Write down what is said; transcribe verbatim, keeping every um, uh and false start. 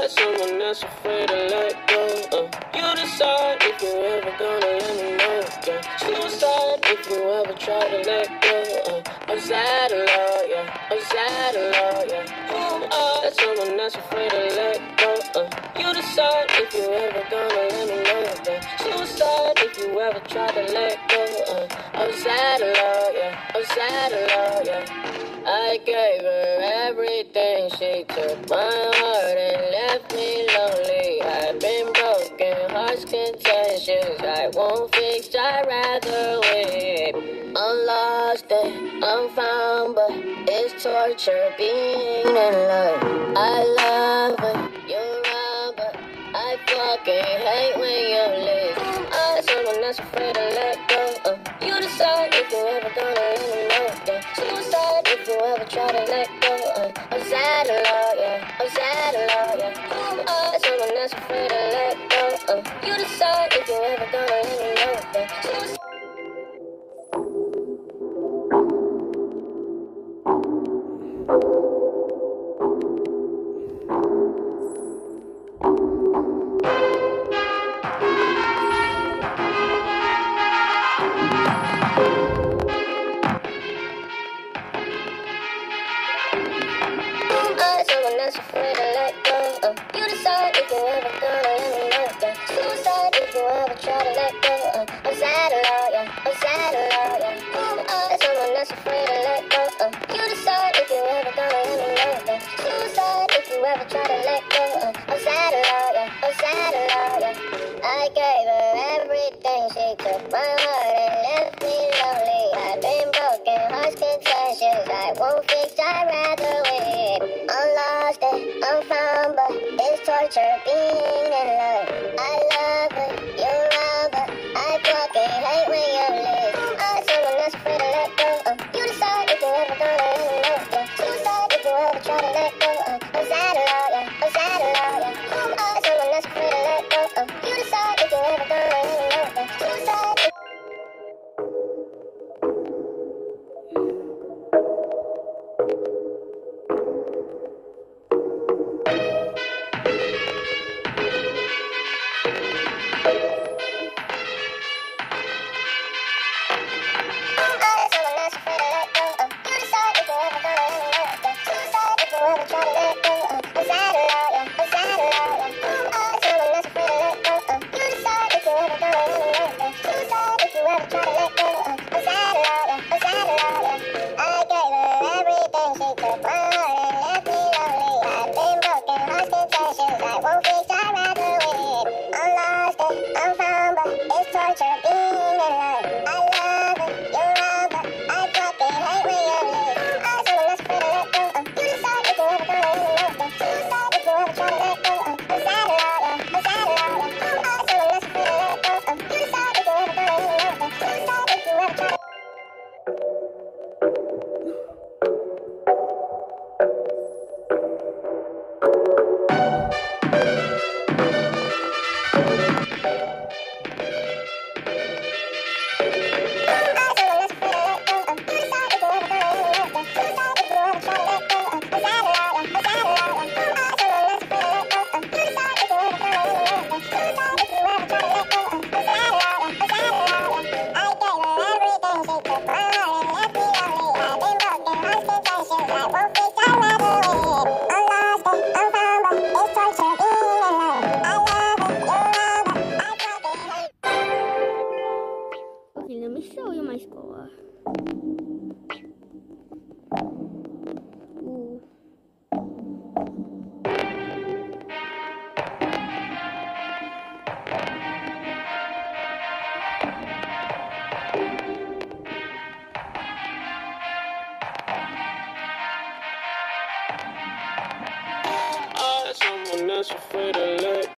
someone that's afraid to let go. Uh, you decide if you're ever gonna let me know. Yeah. Suicide if you ever try to let go. Uh, I'm sad a lot, yeah. I'm sad a lot, yeah. Who are someone that's afraid to let go? Uh, you decide if you ever gonna let me know. Yeah. Suicide if you ever try to let go. Uh, I'm sad a lot, yeah. I'm sad a lot, yeah. I gave her everything, she took my heart and left me lonely. I've been broken, hearts contentious, I won't fix, I'd rather wait. I'm lost and I'm found, but it's torture being in love. I love when you're around, but I fucking hate when you leave. I'm someone that's afraid to let go. Uh, you decide if you ever gonna let me know. Yeah. Suicide if you ever try to let go. Uh, I'm sad a lot, yeah. I'm sad a lot, yeah. You are someone that's afraid to let go. Uh, you decide if you ever gonna let me know. Yeah. Suicide. Someone that's afraid to let go. Uh, you decide if you ever gonna let me know. Yeah. Suicide if you ever try to let go. Uh, I'm sad a lot, yeah. I'm sad a lot, yeah. You are someone that's afraid to let go. Uh, you decide if you ever gonna let me know. Yeah. Suicide if you ever try to let go. Uh, I'm sad a lot, yeah. I'm sad a lot, yeah. I gave her everything, she took my heart and left me lonely. I've been broken, hearts contentious, I won't fix, I'd rather wait. I'm lost and I'm found, but it's torture being in love. I love when you're around, but I fucking hate when you leave. I'm someone that's afraid to let go. Uh, you decide if you ever gonna let me know. Yeah. Suicide if you ever try to let go. Uh, I'm sad a lot, yeah. I'm sad a lot, yeah. You are someone that's afraid to let go. Uh, you decide if you ever gonna let me know. Yeah. Suicide. If let me show you my score. Ooh. Someone that's afraid to let